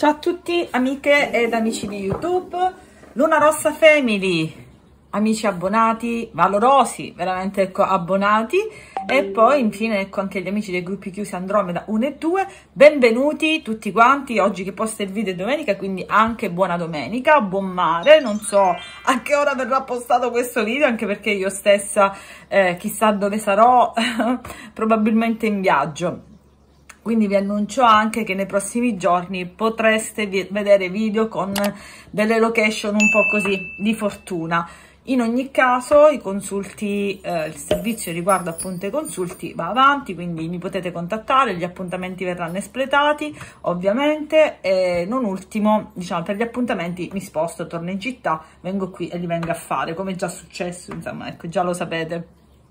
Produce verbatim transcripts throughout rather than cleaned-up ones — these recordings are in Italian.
Ciao a tutti amiche ed amici di YouTube, Luna Rossa Family, amici abbonati, valorosi, veramente ecco, abbonati, e poi infine ecco anche gli amici dei gruppi chiusi Andromeda uno e due, benvenuti tutti quanti. Oggi che posto il video è domenica, quindi anche buona domenica, buon mare. Non so a che ora verrà postato questo video, anche perché io stessa eh, chissà dove sarò, probabilmente in viaggio. Quindi vi annuncio anche che nei prossimi giorni potreste vedere video con delle location un po' così di fortuna. In ogni caso i consulti, eh, il servizio riguardo appunto i consulti va avanti, quindi mi potete contattare, gli appuntamenti verranno espletati ovviamente, e non ultimo, diciamo, per gli appuntamenti mi sposto, torno in città, vengo qui e li vengo a fare, come è già successo, insomma, ecco, già lo sapete.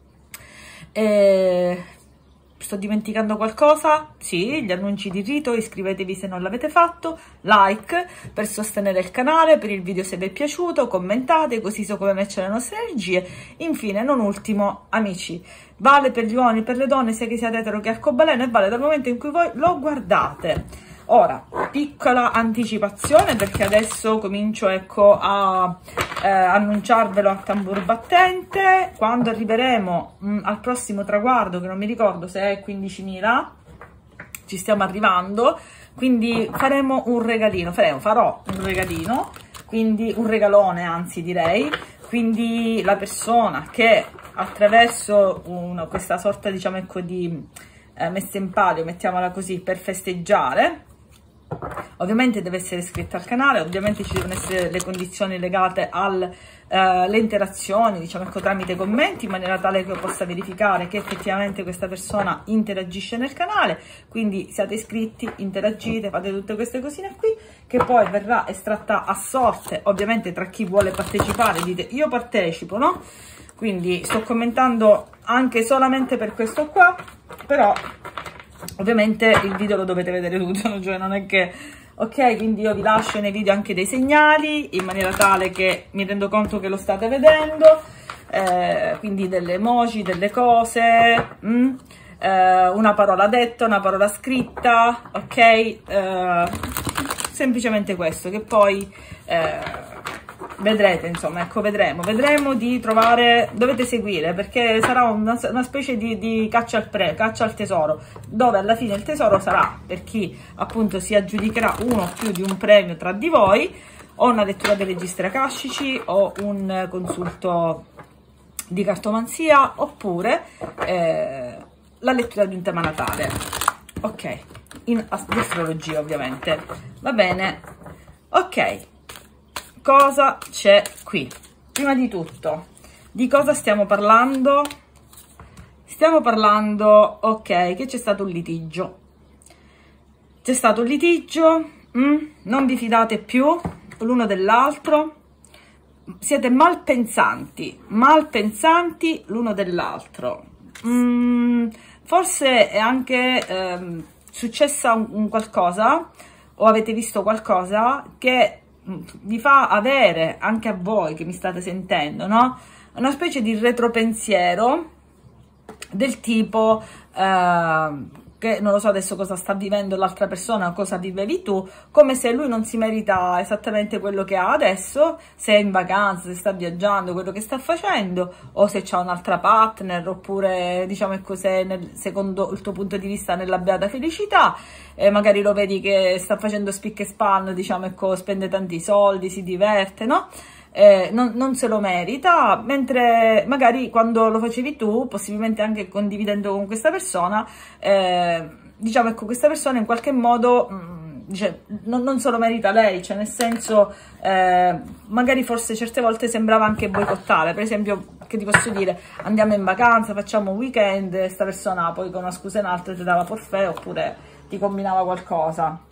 E... sto dimenticando qualcosa? Sì, gli annunci di rito, iscrivetevi se non l'avete fatto, like per sostenere il canale, per il video se vi è piaciuto, commentate, così so come matchare le nostre energie. Infine, non ultimo, amici, vale per gli uomini, per le donne, sia che siate etero che arcobaleno, e vale dal momento in cui voi lo guardate. Ora, piccola anticipazione, perché adesso comincio ecco a eh, annunciarvelo a tamburo battente. Quando arriveremo mh, al prossimo traguardo, che non mi ricordo se è quindicimila, ci stiamo arrivando, quindi faremo un regalino, faremo, farò un regalino, quindi un regalone anzi direi, quindi la persona che attraverso una, questa sorta diciamo ecco di eh, messa in palio, mettiamola così, per festeggiare, ovviamente deve essere iscritta al canale, ovviamente ci devono essere le condizioni legate alle uh, interazioni, diciamo ecco, tramite commenti, in maniera tale che io possa verificare che effettivamente questa persona interagisce nel canale. Quindi siate iscritti, interagite, fate tutte queste cosine qui, che poi verrà estratta a sorte, ovviamente tra chi vuole partecipare, dite io partecipo, no? Quindi sto commentando anche solamente per questo qua, però ovviamente il video lo dovete vedere tutto, cioè non è che... ok, quindi io vi lascio nei video anche dei segnali, in maniera tale che mi rendo conto che lo state vedendo, eh, quindi delle emoji, delle cose, mm, eh, una parola detta, una parola scritta, ok? Eh, semplicemente questo, che poi... Eh, vedrete, insomma, ecco, vedremo, vedremo di trovare, dovete seguire, perché sarà una, una specie di, di caccia al pre, caccia al tesoro, dove alla fine il tesoro sarà per chi appunto si aggiudicherà uno o più di un premio tra di voi, o una lettura dei registri akashici, o un consulto di cartomanzia, oppure eh, la lettura di un tema natale, ok, in astrologia ovviamente, va bene, ok. Cosa c'è qui? Prima di tutto, di cosa stiamo parlando? Stiamo parlando, ok, che c'è stato un litigio. C'è stato un litigio, mm? Non vi fidate più l'uno dell'altro, siete malpensanti, malpensanti l'uno dell'altro. Mm, forse è anche ehm, successa un, un qualcosa, o avete visto qualcosa che vi fa avere, anche a voi che mi state sentendo, no? Una specie di retropensiero del tipo eh, che non lo so adesso cosa sta vivendo l'altra persona, cosa vivevi tu, come se lui non si merita esattamente quello che ha adesso, se è in vacanza, se sta viaggiando, quello che sta facendo, o se c'ha un'altra partner, oppure diciamo ecco, se nel, secondo il tuo punto di vista nella beata felicità, e magari lo vedi che sta facendo spick e span, diciamo ecco, spende tanti soldi, si diverte, no? Eh, non, non se lo merita, mentre magari quando lo facevi tu, possibilmente anche condividendo con questa persona, eh, diciamo ecco, questa persona in qualche modo mh, dice, non, non se lo merita lei, cioè nel senso eh, magari forse certe volte sembrava anche boicottare, per esempio, che ti posso dire, andiamo in vacanza, facciamo un weekend, e sta persona poi con una scusa in alto ti dava forfait oppure ti combinava qualcosa.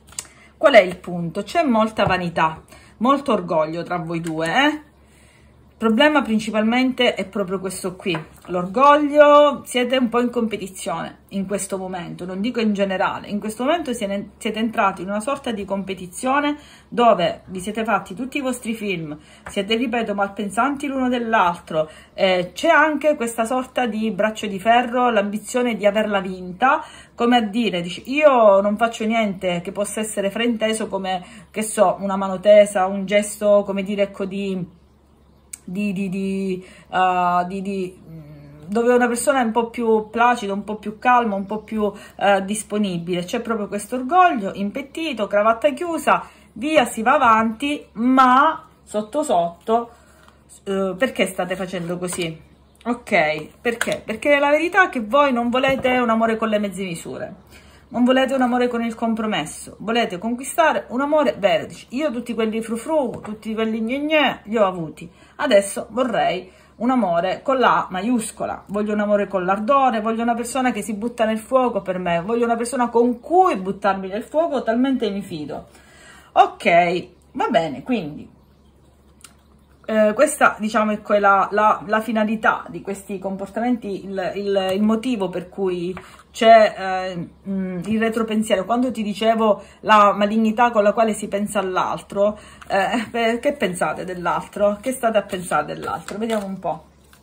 Qual è il punto? C'è molta vanità, molto orgoglio tra voi due, eh? problema principalmente è proprio questo qui, l'orgoglio. Siete un po' in competizione in questo momento, non dico in generale, in questo momento siete, siete entrati in una sorta di competizione dove vi siete fatti tutti i vostri film, siete, ripeto, malpensanti l'uno dell'altro, eh, c'è anche questa sorta di braccio di ferro, l'ambizione di averla vinta, come a dire, dici, io non faccio niente che possa essere frainteso come, che so, una mano tesa, un gesto, come dire, ecco, di... Di, di, di, uh, di, di, dove una persona è un po' più placida, un po' più calma, un po' più uh, disponibile. C'è proprio questo orgoglio, impettito, cravatta chiusa, via, si va avanti, ma sotto sotto, uh, perché state facendo così? Ok, perché? Perché la verità è che voi non volete un amore con le mezze misure. Non volete un amore con il compromesso, volete conquistare un amore vero. Io tutti quelli frufru, tutti quelli gne gne, li ho avuti. Adesso vorrei un amore con la A maiuscola, voglio un amore con l'ardore, voglio una persona che si butta nel fuoco per me, voglio una persona con cui buttarmi nel fuoco, talmente mi fido. Ok, va bene, quindi... Eh, questa, diciamo, è la, la, la finalità di questi comportamenti, il, il, il motivo per cui c'è eh, il retropensiero. Quando ti dicevo la malignità con la quale si pensa all'altro, eh, che pensate dell'altro? Che state a pensare dell'altro? Vediamo un po'.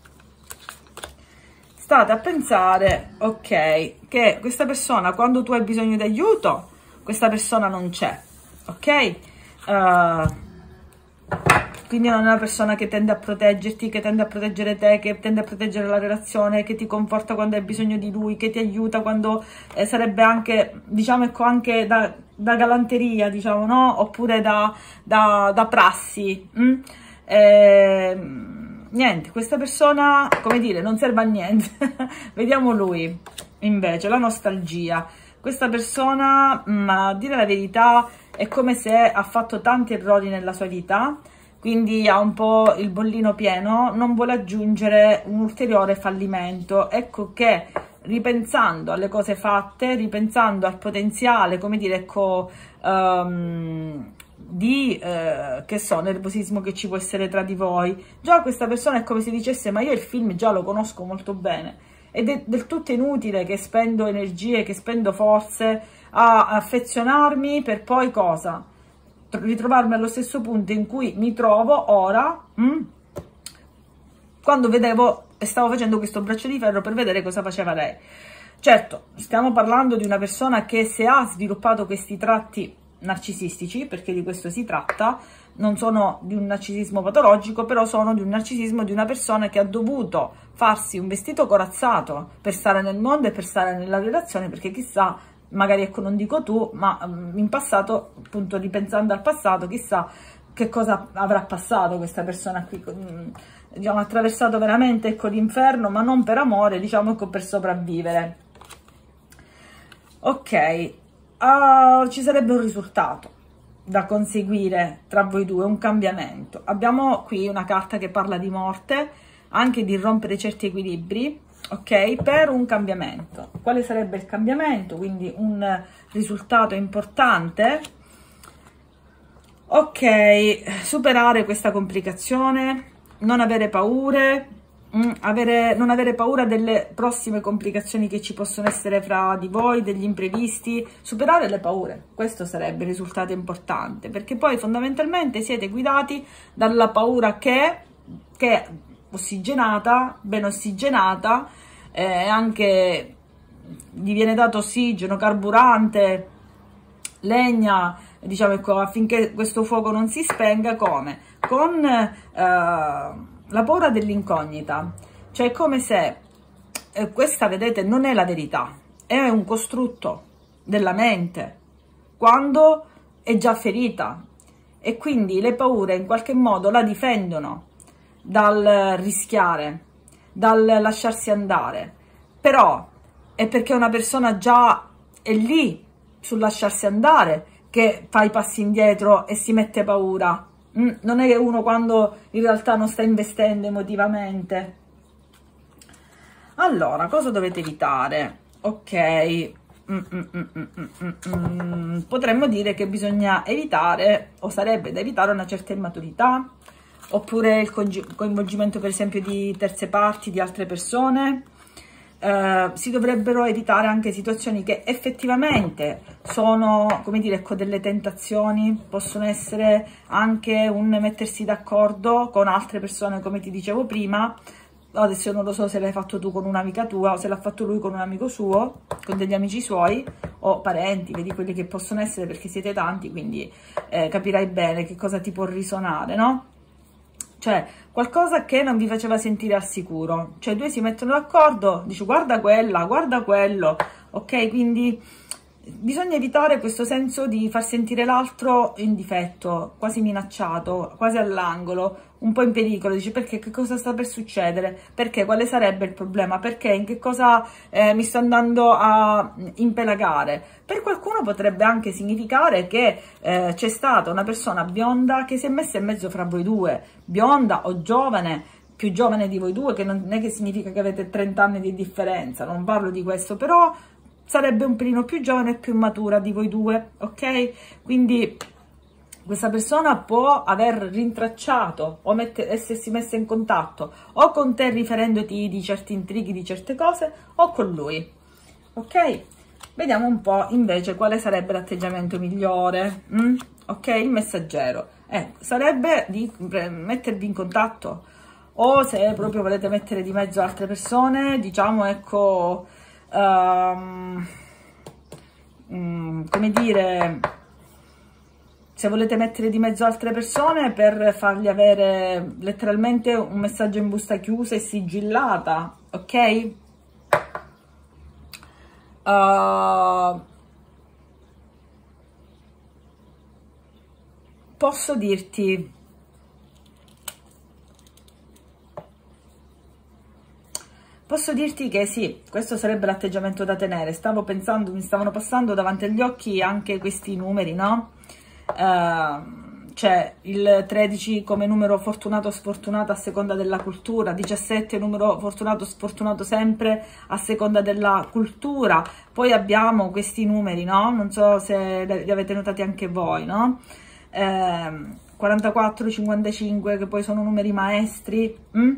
State a pensare, ok, che questa persona, quando tu hai bisogno di aiuto, questa persona non c'è, ok? Uh, Quindi non è una persona che tende a proteggerti, che tende a proteggere te, che tende a proteggere la relazione, che ti conforta quando hai bisogno di lui, che ti aiuta quando eh, sarebbe anche, diciamo, ecco, anche da, da galanteria, diciamo, no? Oppure da, da, da prassi. Mm? Eh, niente, questa persona, come dire, non serve a niente. Vediamo lui, invece, la nostalgia. Questa persona, mh, a dire la verità, è come se ha fatto tanti errori nella sua vita, quindi ha un po' il bollino pieno, non vuole aggiungere un ulteriore fallimento. Ecco che ripensando alle cose fatte, ripensando al potenziale, come dire, ecco, um, di, eh, che so, nervosismo che ci può essere tra di voi, già questa persona è come se dicesse: ma io il film già lo conosco molto bene, ed è del tutto inutile che spendo energie, che spendo forze a affezionarmi per poi cosa? Ritrovarmi allo stesso punto in cui mi trovo ora, mh, quando vedevo e stavo facendo questo braccio di ferro per vedere cosa faceva lei. Certo, stiamo parlando di una persona che, se ha sviluppato questi tratti narcisistici, perché di questo si tratta, non sono di un narcisismo patologico, però sono di un narcisismo di una persona che ha dovuto farsi un vestito corazzato per stare nel mondo e per stare nella relazione, perché chissà, magari, ecco, non dico tu, ma um, in passato, appunto, ripensando al passato, chissà che cosa avrà passato questa persona qui, um, diciamo, ha attraversato veramente, ecco, l'inferno, ma non per amore, diciamo, ecco, per sopravvivere. Ok, uh, ci sarebbe un risultato da conseguire tra voi due, un cambiamento. Abbiamo qui una carta che parla di morte, anche di rompere certi equilibri, ok, per un cambiamento. Quale sarebbe il cambiamento? Quindi un risultato importante. Ok, superare questa complicazione, non avere paure, mh, avere, non avere paura delle prossime complicazioni che ci possono essere fra di voi, degli imprevisti, superare le paure. Questo sarebbe il risultato importante, perché poi fondamentalmente siete guidati dalla paura che, che ossigenata, ben ossigenata, eh, anche gli viene dato ossigeno, carburante, legna, diciamo, ecco, affinché questo fuoco non si spenga. Come? Con eh, la paura dell'incognita, cioè come se eh, questa, vedete, non è la verità, è un costrutto della mente quando è già ferita, e quindi le paure in qualche modo la difendono dal rischiare, dal lasciarsi andare. Però è perché una persona già è lì sul lasciarsi andare che fa i passi indietro e si mette paura. Mm, non è che uno quando in realtà non sta investendo emotivamente. Allora, cosa dovete evitare? Ok, mm, mm, mm, mm, mm, mm. Potremmo dire che bisogna evitare, o sarebbe da evitare, una certa immaturità, oppure il coinvolgimento per esempio di terze parti, di altre persone. Eh, si dovrebbero evitare anche situazioni che effettivamente sono, come dire, ecco, delle tentazioni, possono essere anche un mettersi d'accordo con altre persone, come ti dicevo prima. Adesso non lo so se l'hai fatto tu con un'amica tua o se l'ha fatto lui con un amico suo, con degli amici suoi o parenti, vedi quelli che possono essere, perché siete tanti, quindi eh, capirai bene che cosa ti può risuonare, no? Cioè, qualcosa che non vi faceva sentire al sicuro. Cioè, due si mettono d'accordo, dici guarda quella, guarda quello, ok? Quindi bisogna evitare questo senso di far sentire l'altro in difetto, quasi minacciato, quasi all'angolo, un po' in pericolo. Dici perché, che cosa sta per succedere? Perché, quale sarebbe il problema? Perché, in che cosa eh, mi sto andando a impelagare? Per qualcuno potrebbe anche significare che eh, c'è stata una persona bionda che si è messa in mezzo fra voi due, bionda o giovane, più giovane di voi due, che non è che significa che avete trenta anni di differenza, non parlo di questo, però sarebbe un pelino più giovane e più matura di voi due, ok? Quindi questa persona può aver rintracciato o mette, essersi messa in contatto o con te riferendoti di certi intrighi, di certe cose, o con lui, ok? Vediamo un po' invece quale sarebbe l'atteggiamento migliore, mm? Ok? Il messaggero eh, sarebbe di mettervi in contatto, o se proprio volete mettere di mezzo altre persone, diciamo, ecco, um, um, come dire, se volete mettere di mezzo altre persone per fargli avere letteralmente un messaggio in busta chiusa e sigillata, ok? Uh, posso dirti, posso dirti che sì, questo sarebbe l'atteggiamento da tenere. Stavo pensando, mi stavano passando davanti agli occhi anche questi numeri, no? Uh, c'è il tredici come numero fortunato o sfortunato a seconda della cultura, diciassette numero fortunato o sfortunato sempre a seconda della cultura. Poi abbiamo questi numeri, no? Non so se li avete notati anche voi, no? Eh, quarantaquattro, cinquantacinque, che poi sono numeri maestri, hm?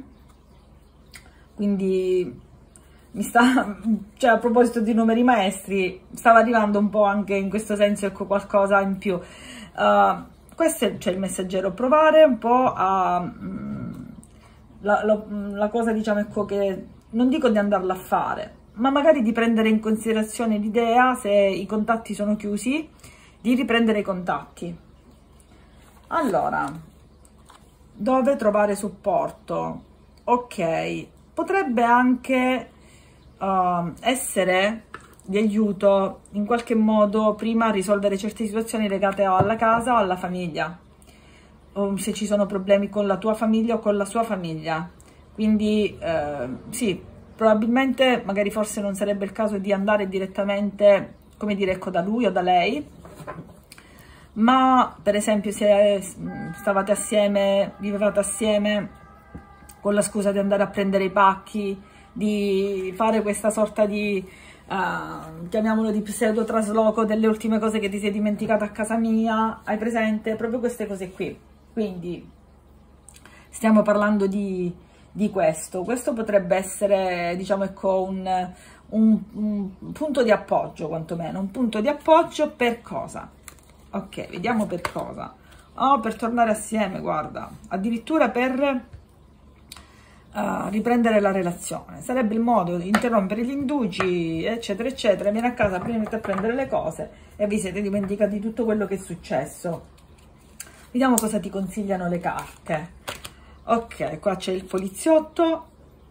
Quindi mi sta, cioè, a proposito di numeri maestri, stava arrivando un po' anche in questo senso, ecco, qualcosa in più. Uh, questo è, cioè, il messaggero, provare un po' a mh, la, la, la cosa, diciamo, ecco, che non dico di andarla a fare, ma magari di prendere in considerazione l'idea, se i contatti sono chiusi, di riprendere i contatti. Allora, dove trovare supporto? Ok, potrebbe anche uh, essere di aiuto in qualche modo prima a risolvere certe situazioni legate alla casa o alla famiglia, o se ci sono problemi con la tua famiglia o con la sua famiglia. Quindi eh, sì, probabilmente magari forse non sarebbe il caso di andare direttamente, come dire, ecco, da lui o da lei, ma per esempio se stavate assieme, vivevate assieme, con la scusa di andare a prendere i pacchi, di fare questa sorta di Uh, chiamiamolo di pseudo trasloco delle ultime cose che ti sei dimenticato a casa mia, hai presente? Proprio queste cose qui. Quindi stiamo parlando di, di questo. Questo potrebbe essere, diciamo, ecco, un, un, un punto di appoggio, quantomeno un punto di appoggio per cosa? Ok, vediamo per cosa. Oh, per tornare assieme, guarda, addirittura per Uh, riprendere la relazione. Sarebbe il modo di interrompere gli indugi, eccetera eccetera. Vieni a casa, prima metti a prendere le cose e vi siete dimenticati di tutto quello che è successo. Vediamo cosa ti consigliano le carte. Ok, qua c'è il poliziotto,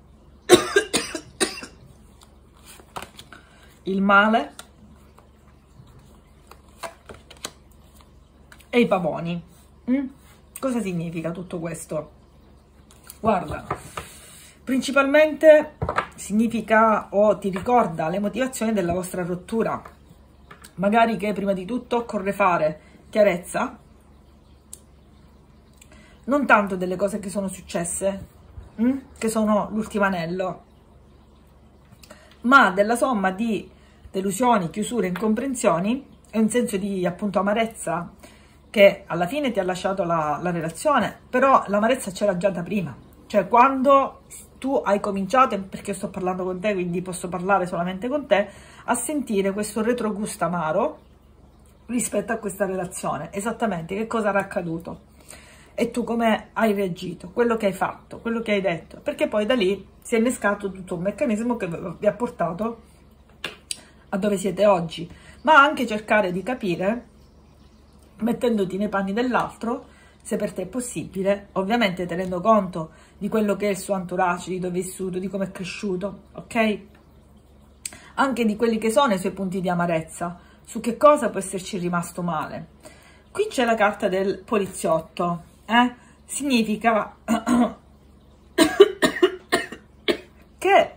il male e i pavoni. mm? Cosa significa tutto questo? Guarda, principalmente significa o ti ricorda le motivazioni della vostra rottura. Magari che prima di tutto occorre fare chiarezza, non tanto delle cose che sono successe, hm? che sono l'ultimo anello, ma della somma di delusioni, chiusure, incomprensioni e un senso di, appunto, amarezza che alla fine ti ha lasciato la, la relazione, però l'amarezza c'era già da prima, cioè quando tu hai cominciato, perché sto parlando con te, quindi posso parlare solamente con te, a sentire questo retrogusto amaro rispetto a questa relazione. Esattamente che cosa era accaduto e tu come hai reagito, quello che hai fatto, quello che hai detto, perché poi da lì si è innescato tutto un meccanismo che vi ha portato a dove siete oggi, ma anche cercare di capire, mettendoti nei panni dell'altro, se per te è possibile, ovviamente tenendo conto di quello che è il suo entourage, di dove è vissuto, di come è cresciuto, ok? Anche di quelli che sono i suoi punti di amarezza, su che cosa può esserci rimasto male. Qui c'è la carta del poliziotto, eh? Significa che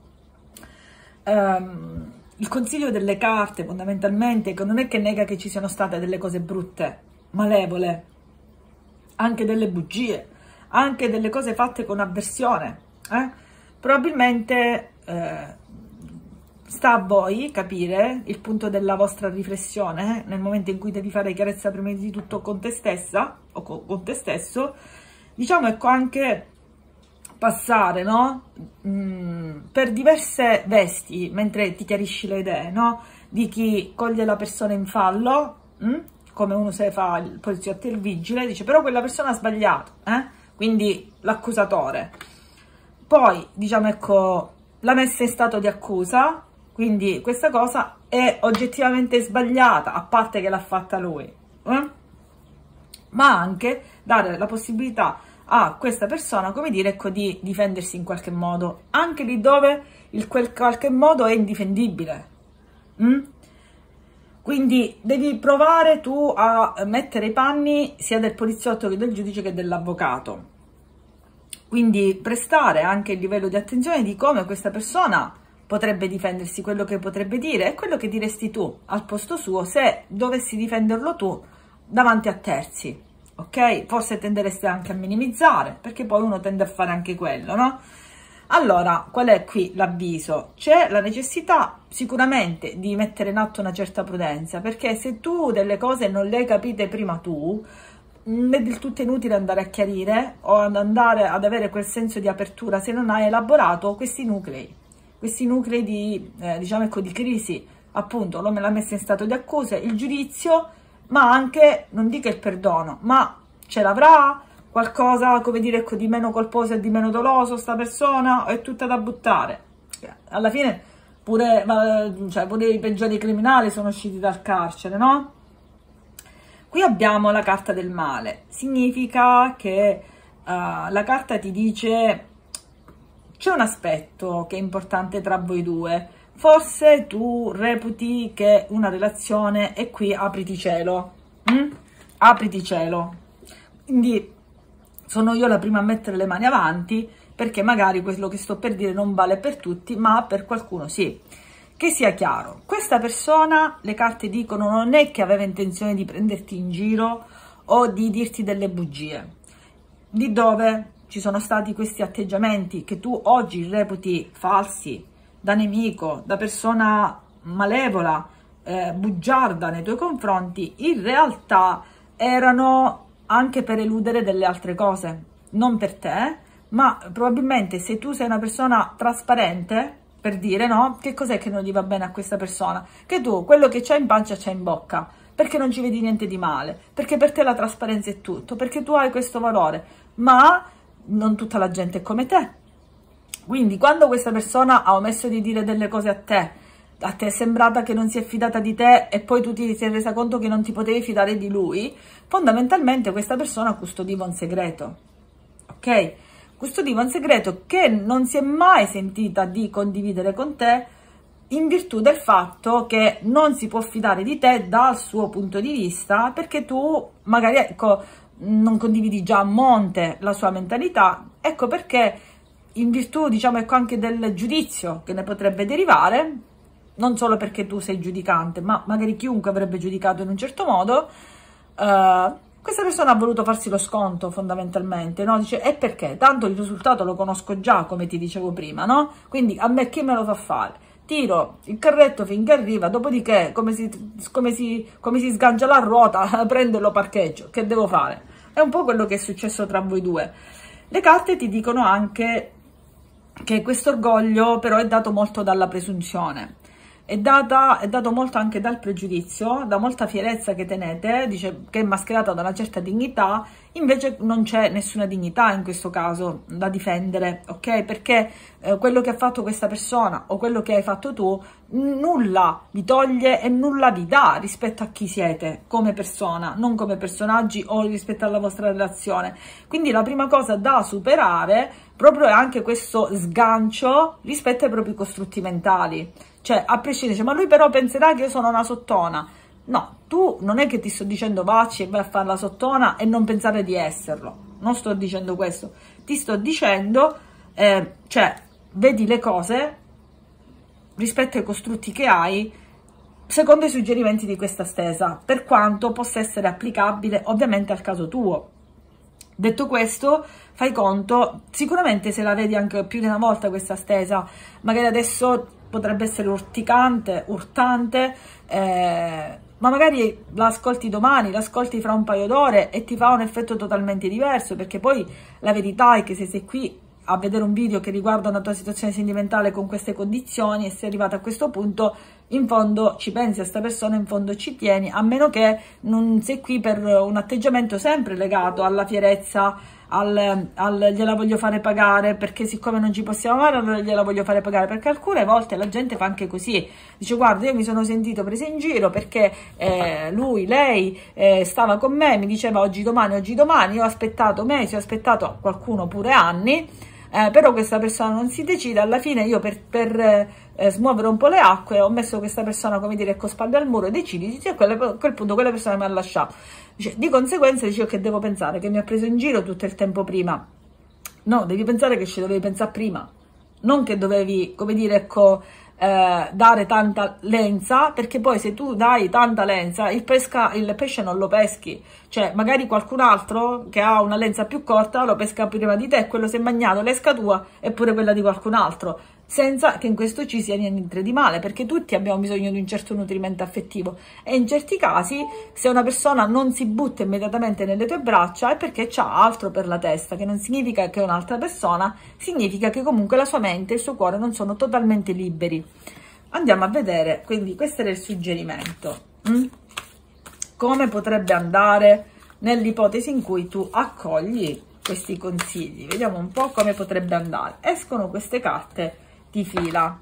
um, il consiglio delle carte fondamentalmente che non è che nega che ci siano state delle cose brutte, malevole, anche delle bugie, anche delle cose fatte con avversione, eh? Probabilmente eh, sta a voi capire il punto della vostra riflessione, eh? Nel momento in cui devi fare chiarezza prima di tutto con te stessa o con, con te stesso, diciamo, ecco, anche passare, no? Mm, per diverse vesti mentre ti chiarisci le idee, no? Di chi coglie la persona in fallo, mm? come uno se fa il poliziotto e il vigile, dice però quella persona ha sbagliato, eh? Quindi l'accusatore. Poi, diciamo, ecco, la messa in stato di accusa, quindi questa cosa è oggettivamente sbagliata, a parte che l'ha fatta lui, eh? Ma anche dare la possibilità a questa persona, come dire, ecco, di difendersi in qualche modo, anche lì dove il quel qualche modo è indifendibile. Mm? Quindi devi provare tu a mettere i panni sia del poliziotto che del giudice che dell'avvocato. Quindi prestare anche il livello di attenzione di come questa persona potrebbe difendersi, quello che potrebbe dire e quello che diresti tu al posto suo se dovessi difenderlo tu davanti a terzi. Ok? Forse tendereste anche a minimizzare, perché poi uno tende a fare anche quello, no? Allora, qual è qui l'avviso? C'è la necessità sicuramente di mettere in atto una certa prudenza, perché se tu delle cose non le hai capite prima tu, è del tutto inutile andare a chiarire o ad andare ad avere quel senso di apertura se non hai elaborato questi nuclei, questi nuclei di, eh, diciamo, ecco, di crisi, appunto, la messa in stato di accusa, il giudizio, ma anche, non dico il perdono, ma ce l'avrà qualcosa, come dire, ecco, di meno colposo e di meno doloso sta persona, o è tutta da buttare? Alla fine pure, cioè, pure i peggiori criminali sono usciti dal carcere, no? Qui abbiamo la carta del male, significa che uh, la carta ti dice c'è un aspetto che è importante tra voi due, forse tu reputi che una relazione, e qui apriti cielo, mm? apriti cielo, quindi sono io la prima a mettere le mani avanti, perché magari quello che sto per dire non vale per tutti, ma per qualcuno sì. Che sia chiaro, questa persona, le carte dicono, non è che aveva intenzione di prenderti in giro o di dirti delle bugie. Di dove ci sono stati questi atteggiamenti che tu oggi reputi falsi, da nemico, da persona malevola, eh, bugiarda nei tuoi confronti, in realtà erano anche per eludere delle altre cose, non per te, ma probabilmente se tu sei una persona trasparente, per dire, no, che cos'è che non gli va bene a questa persona? Che tu quello che c'è in pancia c'è in bocca, perché non ci vedi niente di male, perché per te la trasparenza è tutto, perché tu hai questo valore, ma non tutta la gente è come te. Quindi quando questa persona ha omesso di dire delle cose a te, a te è sembrata che non si è fidata di te e poi tu ti sei resa conto che non ti potevi fidare di lui, fondamentalmente questa persona custodiva un segreto, ok? Custodiva un segreto che non si è mai sentita di condividere con te, in virtù del fatto che non si può fidare di te dal suo punto di vista, perché tu magari, ecco, non condividi già a monte la sua mentalità, ecco perché in virtù, diciamo, ecco, anche del giudizio che ne potrebbe derivare, non solo perché tu sei giudicante, ma magari chiunque avrebbe giudicato in un certo modo, uh, questa persona ha voluto farsi lo sconto fondamentalmente, no? Dice, e perché? Tanto il risultato lo conosco già, come ti dicevo prima, no? Quindi a me chi me lo fa fare? tiro il carretto finché arriva, dopodiché come si, come si, come si sgancia la ruota, prendo e lo parcheggio, che devo fare? È un po' quello che è successo tra voi due. Le carte ti dicono anche che questo orgoglio però è dato molto dalla presunzione, è, data, è dato molto anche dal pregiudizio, da molta fierezza che tenete, dice che è mascherata da una certa dignità, invece non c'è nessuna dignità in questo caso da difendere, ok? Perché eh, quello che ha fatto questa persona o quello che hai fatto tu nulla vi toglie e nulla vi dà rispetto a chi siete come persona, non come personaggi o rispetto alla vostra relazione. Quindi la prima cosa da superare proprio è anche questo sgancio rispetto ai propri costrutti mentali. Cioè, a prescindere, ma lui però penserà che io sono una sottona. No, tu non è che ti sto dicendo vacci e vai a fare la sottona e non pensare di esserlo. Non sto dicendo questo. Ti sto dicendo, eh, cioè, vedi le cose rispetto ai costrutti che hai secondo i suggerimenti di questa stesa, per quanto possa essere applicabile ovviamente al caso tuo. Detto questo, fai conto, sicuramente se la vedi anche più di una volta questa stesa, magari adesso potrebbe essere urticante, urtante, eh, ma magari la ascolti domani, l'ascolti fra un paio d'ore e ti fa un effetto totalmente diverso, perché poi la verità è che se sei qui a vedere un video che riguarda una tua situazione sentimentale con queste condizioni e sei arrivato a questo punto, in fondo ci pensi a questa persona, in fondo ci tieni, a meno che non sei qui per un atteggiamento sempre legato alla fierezza, al, al gliela voglio fare pagare, perché siccome non ci possiamo fare allora gliela voglio fare pagare, perché alcune volte la gente fa anche così, dice guarda io mi sono sentito presa in giro perché eh, lui, lei eh, stava con me, mi diceva oggi domani, oggi domani, io ho aspettato mesi, ho aspettato qualcuno pure anni, Eh, però questa persona non si decide, alla fine io per, per eh, smuovere un po' le acque ho messo questa persona, come dire, con spalle al muro e decidi, dice, a, quelle, a quel punto quella persona mi ha lasciato, dice, di conseguenza dice, io che devo pensare? Che mi ha preso in giro tutto il tempo prima? No, devi pensare che ci dovevi pensare prima, non che dovevi, come dire, ecco, eh, dare tanta lenza, perché poi se tu dai tanta lenza il, pesca, il pesce non lo peschi, cioè magari qualcun altro che ha una lenza più corta lo pesca prima di te e quello si è magnato l'esca tua e pure quella di qualcun altro, senza che in questo ci sia niente di male, perché tutti abbiamo bisogno di un certo nutrimento affettivo e in certi casi se una persona non si butta immediatamente nelle tue braccia è perché c'ha altro per la testa, che non significa che è un'altra persona, significa che comunque la sua mente e il suo cuore non sono totalmente liberi. Andiamo a vedere, quindi questo era il suggerimento. Mm? Come potrebbe andare nell'ipotesi in cui tu accogli questi consigli? Vediamo un po' come potrebbe andare. Escono queste carte di fila.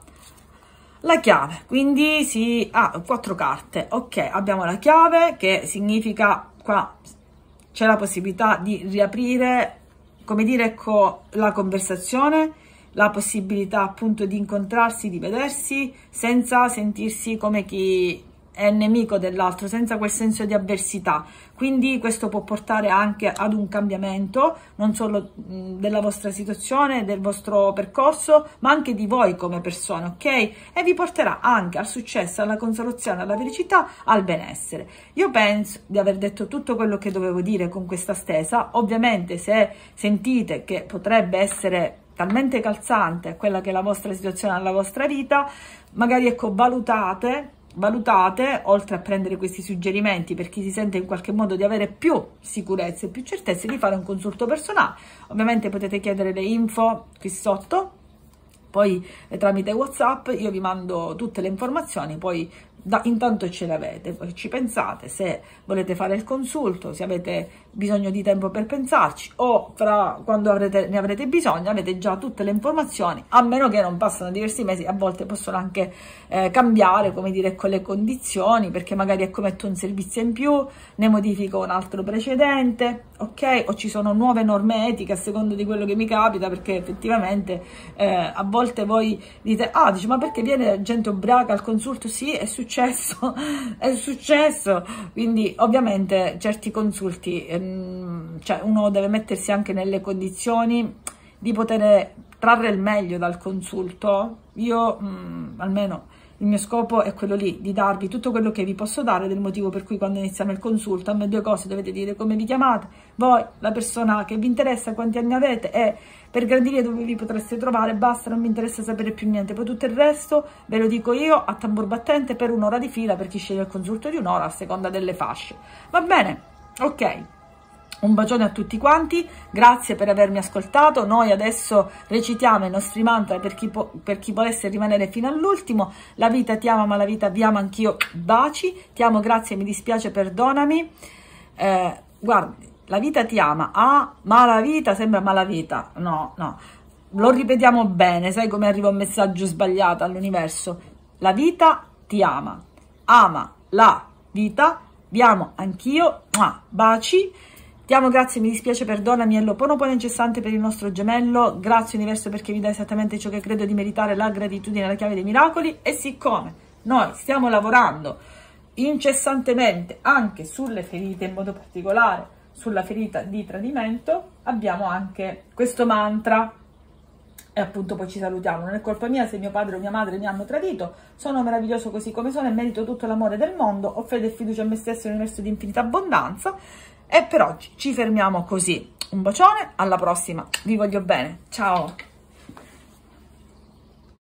La chiave, quindi si ha ah, quattro carte. Ok, abbiamo la chiave che significa qua c'è la possibilità di riaprire, come dire, ecco, la conversazione, la possibilità appunto di incontrarsi, di vedersi senza sentirsi come chi è nemico dell'altro, senza quel senso di avversità. Quindi questo può portare anche ad un cambiamento non solo della vostra situazione, del vostro percorso, ma anche di voi come persone, ok? E vi porterà anche al successo, alla consolazione, alla felicità, al benessere. Io penso di aver detto tutto quello che dovevo dire con questa stesa. Ovviamente se sentite che potrebbe essere talmente calzante quella che è la vostra situazione, la vostra vita, magari ecco valutate valutate, oltre a prendere questi suggerimenti per chi si sente in qualche modo di avere più sicurezze e più certezze, di fare un consulto personale. Ovviamente potete chiedere le info qui sotto, poi eh, tramite WhatsApp io vi mando tutte le informazioni, poi da, intanto ce le avete, poi ci pensate se volete fare il consulto, se avete bisogno di tempo per pensarci o fra quando avrete, ne avrete bisogno, avete già tutte le informazioni, a meno che non passano diversi mesi, a volte possono anche eh, cambiare, come dire, con le condizioni, perché magari ecco metto un servizio in più, ne modifico un altro precedente, ok? O ci sono nuove norme etiche a seconda di quello che mi capita, perché effettivamente eh, a volte voi dite, ah, dice, ma perché viene gente ubriaca al consulto? Sì, è successo, è successo, quindi ovviamente certi consulti, ehm, cioè uno deve mettersi anche nelle condizioni di poter trarre il meglio dal consulto. Io mh, almeno il mio scopo è quello lì, di darvi tutto quello che vi posso dare, del motivo per cui quando iniziamo il consulto a me due cose dovete dire: come vi chiamate, voi, la persona che vi interessa, quanti anni avete e per gradire dove vi potreste trovare, basta, non mi interessa sapere più niente, poi tutto il resto ve lo dico io a tambur battente per un'ora di fila per chi sceglie il consulto di un'ora a seconda delle fasce. Va bene? Ok. Un bacione a tutti quanti, grazie per avermi ascoltato. Noi adesso recitiamo i nostri mantra per chi, per chi volesse rimanere fino all'ultimo. La vita ti ama, ma la vita vi ama anch'io. Baci, ti amo, grazie, mi dispiace, perdonami. Eh, guardi, la vita ti ama, ah, ma la vita sembra malavita. No, no, lo ripetiamo bene, sai come arriva un messaggio sbagliato all'universo? La vita ti ama, ama la vita, vi amo anch'io. Baci. Ti amo, grazie, mi dispiace, perdonami, è l'Ho'oponopono incessante per il nostro gemello. Grazie universo perché mi dà esattamente ciò che credo di meritare, la gratitudine è la chiave dei miracoli. E siccome noi stiamo lavorando incessantemente anche sulle ferite, in modo particolare sulla ferita di tradimento, abbiamo anche questo mantra. E appunto poi ci salutiamo. Non è colpa mia se mio padre o mia madre mi hanno tradito, sono meraviglioso così come sono e merito tutto l'amore del mondo, ho fede e fiducia in me stesso e nell'universo di infinita abbondanza. E per oggi ci fermiamo così. Un bacione, alla prossima, vi voglio bene, ciao!